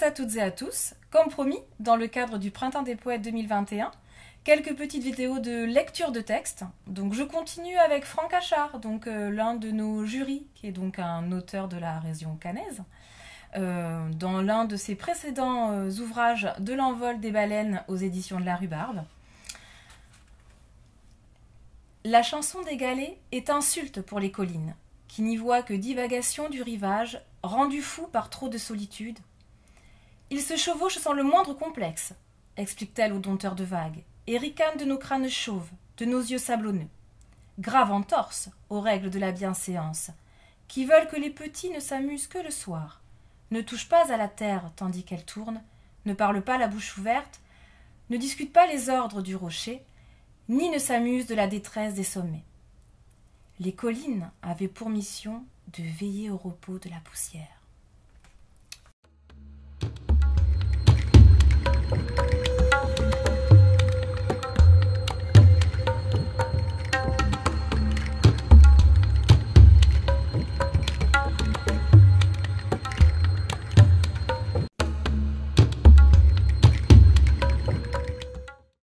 à toutes et à tous. Comme promis, dans le cadre du Printemps des Poètes 2021, quelques petites vidéos de lecture de texte. Donc je continue avec Franck Achard, l'un de nos jurys, qui est donc un auteur de la région caennaise. Dans l'un de ses précédents ouvrages de l'envol des baleines aux éditions de la Rhubarbe. La chanson des galets est insulte pour les collines, qui n'y voient que divagation du rivage, rendu fou par trop de solitude. Ils se chevauchent sans le moindre complexe, explique-t-elle au dompteur de vagues, et ricanent de nos crânes chauves, de nos yeux sablonneux. Grave entorse aux règles de la bienséance, qui veulent que les petits ne s'amusent que le soir, ne touchent pas à la terre tandis qu'elle tourne, ne parlent pas la bouche ouverte, ne discutent pas les ordres du rocher, ni ne s'amusent de la détresse des sommets. Les collines avaient pour mission de veiller au repos de la poussière.